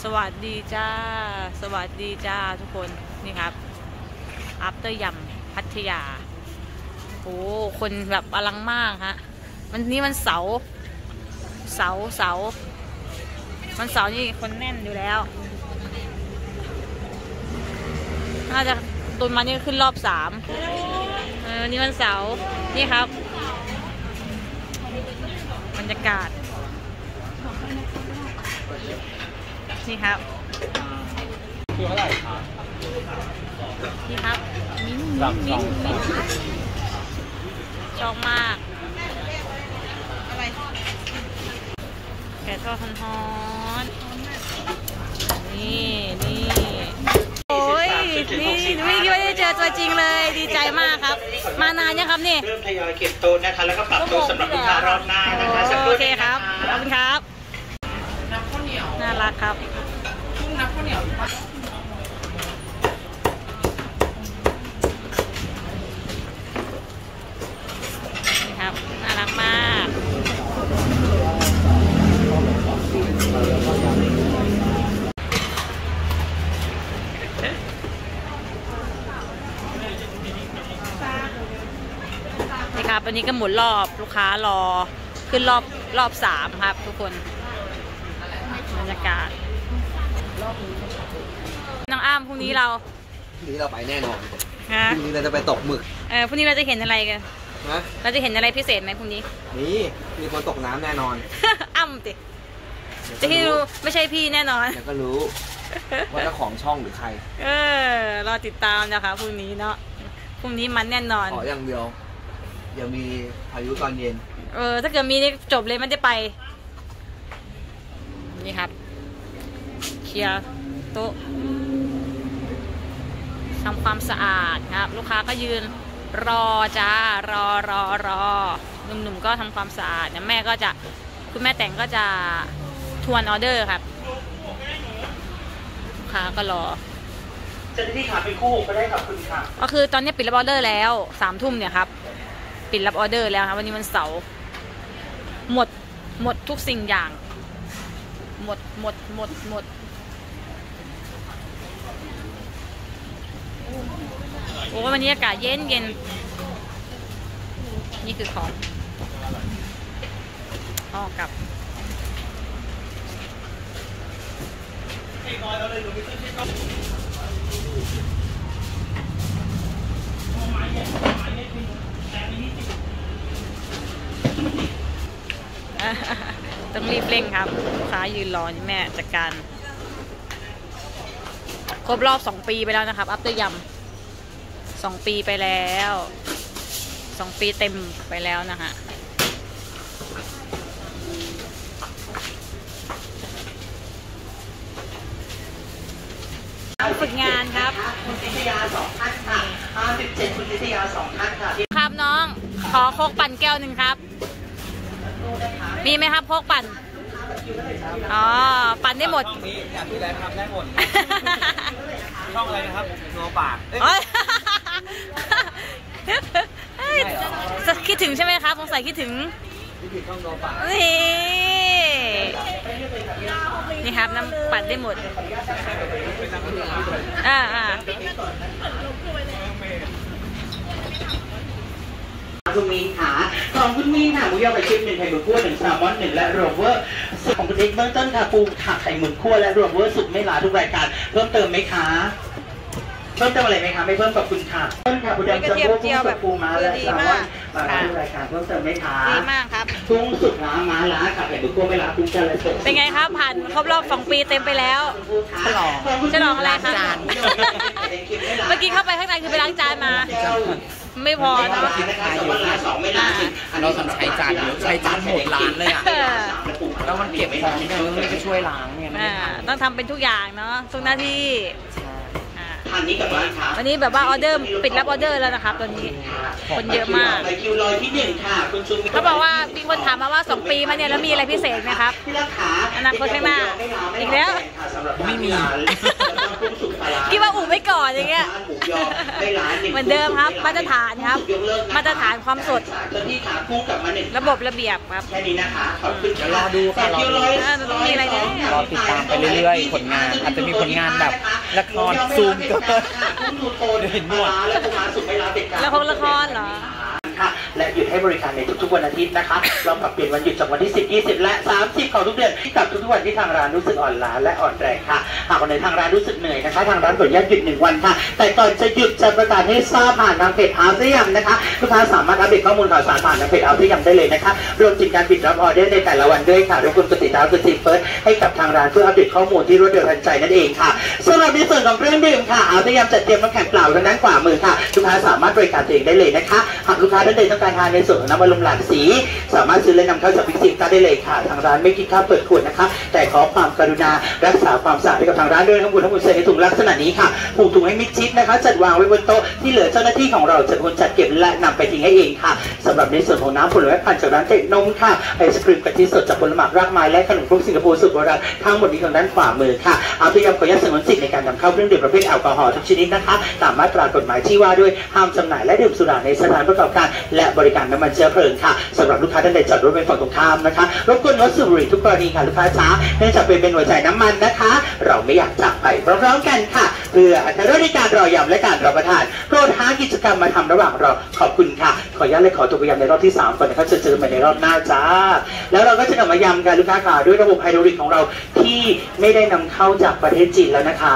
สวัสดีจ้าสวัสดีจ้าทุกคนนี่ครับอัปเตอร์ยำพัทยาโอ้คนแบบอลังมากฮะนี่มันเสาร์นี่คนแน่นอยู่แล้วน่าจะตุนมานี่ขึ้นรอบ3นี่วันเสาร์นี่ครับบรรยากาศนี่ครับคือเท่าไหร่ครับนี่ครับมิ้นชอบมากแกะทอดฮ้อนนี่โอ้ยนี่ไม่คิดว่าได้เจอตัวจริงเลยดีใจมากครับมานานยังครับนี่เริ่มทยอยเก็บโต๊ะนะคะแล้วก็ปรับโต๊ะสำหรับลูกค้ารอบหน้านะคะโอเคครับขอบคุณครับน่ารักครับน้ำข้าวเหนียวนี่ครับน่ารักมากนี่ครับอันนี้ก็หมุนรอบลูกค้ารอขึ้นรอบ3ครับทุกคนบรรยากาศน้องอ้ามพรุ่งนี้เราไปแน่นอนฮะพรุ่งนี้เราจะไปตกหมึกพรุ่งนี้เราจะเห็นอะไรกันนะเราจะเห็นอะไรพิเศษไหมพรุ่งนี้มีคนตกน้ำแน่นอนอ้ำติจะให้รู้ไม่ใช่พี่แน่นอนเดี๋ยวก็รู้ว่าเจ้าของช่องหรือใครรอติดตามนะคะพรุ่งนี้เนาะพรุ่งนี้มันแน่นอนขออย่างเดียวอย่ามีพายุตอนเย็นถ้าเกิดมีนี่จบเลยมันจะไปนี่ครับเคลียร์โต๊ะทำความสะอาดครับลูกค้าก็ยืนรอจ้ารอหนุ่มๆก็ทำความสะอาดเนี่ยแม่ก็จะคุณแม่แต่งก็จะทวนออเดอร์ครับลูกค้าก็รอจะที่ขาเป็นคู่ก็ได้ครับคุณค่ะก็คือตอนนี้ปิดรับออเดอร์แล้ว3 ทุ่มเนี่ยครับปิดรับออเดอร์แล้วครับวันนี้มันเสาร์หมดทุกสิ่งอย่างหมดโอ้วันนี้อากาศเย็นนี่คือของกับต้องรีบเร่งครับลูกค้ายืนรอแม่จัดการครบรอบ2 ปีไปแล้วนะครับอัปเตอร์ยำ2 ปีไปแล้ว2 ปีเต็มไปแล้วนะฮะฝึกงานครับคุณทิทยา2 ท่านค่ะ57คุณทิทยา2 ท่านค่ะครับน้องขอโคกปั่นแก้ว1ครับมีไหมครับโคกปั่นปั่นได้หมดอยากมีอะไรทำได้หมดช่องอะไรนะครับโนปากจะคิดถึงใช่ไหมครับสงสัยคิดถึงช่องโนปากนี่ครับน้ำปั่นได้หมดคุณมีนค่ะของคุณมีนค่ะหมูยอไก่ชิป1ไข่หมึกคั่ว1แซลมอน1และโรเวอร์ของคุณเอ็กเบื้องต้นค่ะปูผักไข่หมึกคั่วและโรเวอร์สุดไม่หลาทุกรายการเพิ่มเติมไหมคะเพิ่มเติมอะไรไหมคะไม่เพิ่มกับคุณค่ะเพิ่มค่ะปูดำจัมโบ้กุ้งสุกปูม้าและแซลมอนมาทุกรายการเพิ่มเติมไหมคะดีมากครับกุ้งสุกม้าล้าค่ะไข่หมึกคั่วไม่หลากุ้งจะอะไรเป็นไงครับผ่านครบรอบ2 ปีเต็มไปแล้วฉลองอะไรคะเมื่อกี้เข้าไปข้างในคือไปล้างจานมาไม่พอเนาะเราทำใช้จานเยอะใช้จานหมดร้านเลยอ่ะแล้วมันเก็บของเนี่ยมันจะช่วยล้างเนี่ยต้องทำเป็นทุกอย่างเนาะทุกหน้าที่วันนี้แบบว่าออเดอร์ปิดรับออเดอร์แล้วนะครับตอนนี้คนเยอะมากเขาบอกว่ามีคนถามมาว่า2 ปีมาเนี่ยแล้วมีอะไรพิเศษไหมครับอนาคตข้างหน้าอีกแล้วไม่มีคิดว่าอู่ไม่ก่อนอย่างเงี้ยเหมือนเดิมครับมาตรฐานครับมาตรฐานความสดระบบระเบียบครับแค่นี้นะคะขอบคุณเดี๋ยวรอดูค่ะรอดูต้องมีอะไรเนี่ยรอติดตามไปเรื่อยๆผลงานอาจจะมีผลงานแบบละครซูมเกินเห็นหมดละครเหรอและหยุดให้บริการในทุกๆวันอาทิตย์นะคะเราปรับเปลี่ยนวันหยุดจากวันที่10 20และ30ของทุกเดือนกับทุกๆวันที่ทางร้านรู้สึกอ่อนล้าและอ่อนแรงค่ะหากวันไหนทางร้านรู้สึกเหนื่อยนะคะทางร้านขออนุญาตหยุด1 วันค่ะแต่ก่อนจะหยุดจะประกาศให้ทราบผ่านทางเพจอาร์ตยำนะคะลูกค้าสามารถอัปเดตข้อมูลข่าวสารผ่านทางเพจอาร์ตยำได้เลยนะคะรวมถึงการปิดรับออเดอร์ในแต่ละวันด้วยค่ะรบกวนกดติดตามกดติดเฟิร์สให้กับทางร้านเพื่ออัปเดตข้อมูลที่รวดเร็วทันใจนั่นเองค่ะสำหรับในส่วนของเครื่องดื่มค่ะอาร์ตยำจัดเตรียมน้ำแข็งเปล่าทางด้านขวามือค่ะลูกค้าสามารถบริการตัวเองได้เลยนะคะหากลูกค้าท่านใดต้องการทานในส่วนของน้ำอัดลมหลากสีสามารถซื้อและนำเข้าจากบิ๊กซีได้เลยค่ะทางร้านไม่คิดค่าเปิดขวดนะคะแต่ขอความกรุณารักษาความสะอาดให้กับทางร้านด้วยทั้งหมดใส่ในถุงลักษณะนี้ค่ะผูกถุงให้มิดชิดนะคะจัดวางไว้บนโต๊ะที่เหลือเจ้าหน้าที่ของเราจะคนจัดเก็บและนำไปทิ้งให้เองค่ะสำหรับในส่วนของน้ำผลไม้ปั่นจากร้านเจ๊นมค่ะไอศครีมกะทิสดจากผลไม้รากไม้และขนมครกสิงคโปร์สูตรโบราณทั้งหมดนี้ทางด้านขวามือค่ะอาพยายามขออนุญาตสงวนสิทธิ์ในการนำเข้าเครื่องดื่มประเภทแอลกอฮอล์ทุกชนิดนะคะตามมาตรากฎหมายที่ว่าด้วยห้ามจำหน่ายและดื่มสุราในสถานประกอบการและบริการน้ำมันเชื้อเพลิงค่ะสำหรับลูกค้าท่านใดจอดรถเป็นฝั่งตรงข้ามนะคะรบกวนงดสูบบุหรี่ทุกกรณีค่ะลูกค้าจ๋าเนื่องจากเป็นหัวใจน้ำมันนะคะเราไม่อยากจากไปพร้อมๆกันค่ะเพื่ออรรถรสในการรอยำและการรับประทานโปรดหากิจกรรมมาทำระหว่างรอขอบคุณค่ะขออนุญาตเลยขอตัวไปยำในรอบที่3ก่อนนะครับจะเจอกันในรอบหน้าจ้าแล้วเราก็จะกลับมายำกันลูกค้าค่ะด้วยระบบไฮดรอลิกของเราที่ไม่ได้นำเข้าจากประเทศจีนแล้วนะคะ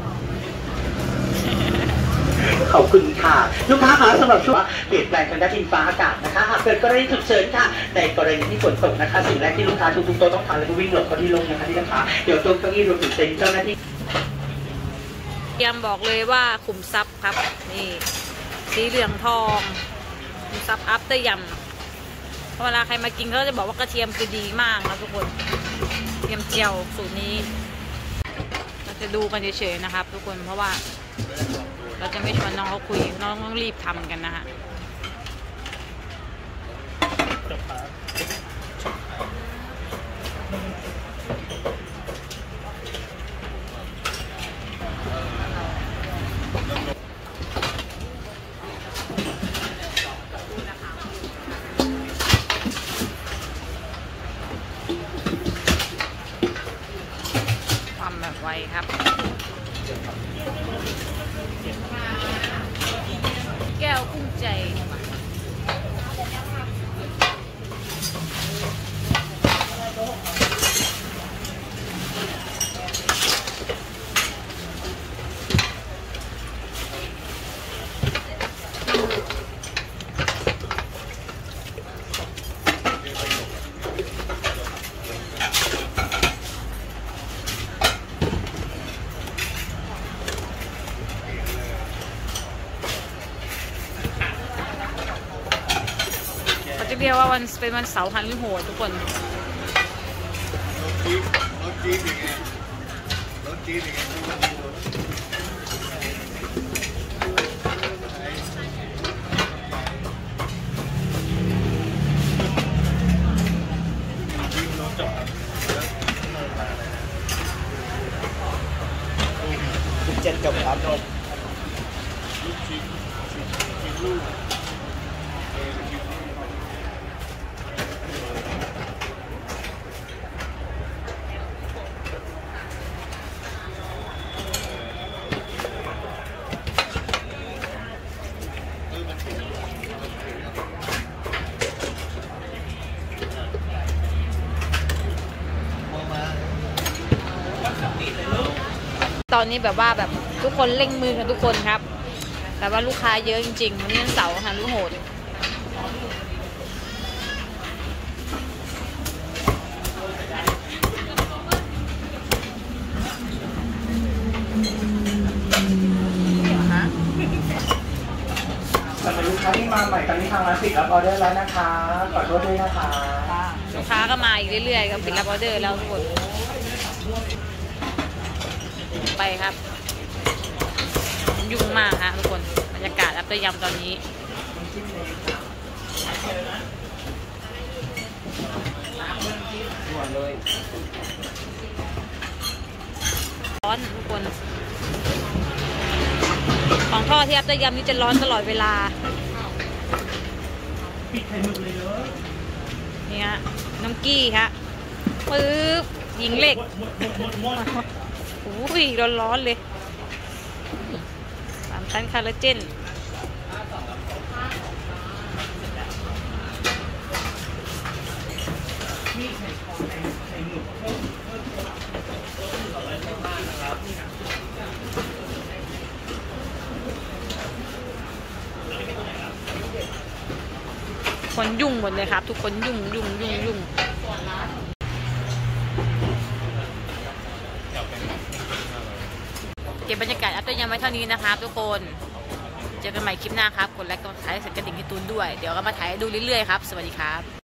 ขอบคุณค่ะลูกค้าคะสำหรับช่วงเปลี่ยนแปลงทางด้านดินฟ้าอากาศนะคะหากเกิดกรณีฉุกเฉินค่ะในกรณีที่ฝนตกนะคะสิ่งแรกที่ลูกค้าทุกๆโต๊ะต้องทำแล้วก็วิ่งหลบเข้าที่ลงนะคะที่นะคะเดี๋ยวโต๊ะเก้าอี้รวมถึงเต็นท์เจ้าหน้าที่ยำบอกเลยว่าขุมทรัพย์ครับนี่สีเหลืองทองขุมทรัพย์อัพเตอร์ยำเวลาใครมากินเขาจะบอกว่ากระเทียมคือดีมากนะทุกคนกระเทียมเจียวสูตรนี้เราจะดูกันเฉยๆนะครับทุกคนเพราะว่าเราจะไม่ชวนน้องเขาคุยน้องต้องรีบทำกันนะฮะความแบบไวครับแก้วกุ้งใจเรียกว่าวันเป็นวันเสาร์หันหรือโหดทุกคนรถจี๊ดอย่างเงี้ยรถจี๊ดอย่างเงี้ย 17 จบครับตอนนี้แบบว่าแบบทุกคนเร่งมือกันทุกคนครับแต่ว่าลูกค้าเยอะจริงๆวันนี้วันเสาร์หันหรือโหดสำหรับลูกค้าที่มาใหม่ตอนนี้ทางร้านปิดรับออเดอร์แล้วนะคะขอโทษด้วยนะคะลูกค้าก็มาอีกเรื่อยๆก็ปิดรับออเดอร์แล้วทุกคนไปครับยุ่งมากฮะทุกคนบรรยากาศอัปเตอร์ยำตอนนี้ร้อนทุกคนท่อที่อัพเตอร์ยำนี่จะร้อนตลอดเวลาปิดไข่หมึกเลยเด้อนี่ฮะน้ำกี้ฮะปึ๊บยิงเหล็กโอ้ยร้อนๆเลย3 ชั้นคาราเจนคนยุ่งหมดเลยครับทุกคนยุ่งเก็บบรรยากาศอัปเดตยังไว้เท่านี้นะครับทุกคนเจอกันใหม่คลิปหน้าครับกดไลค์กดซับสไครต์กระดิ่งให้ตูนด้วยเดี๋ยวก็มาถ่ายให้ดูเรื่อยๆครับสวัสดีครับ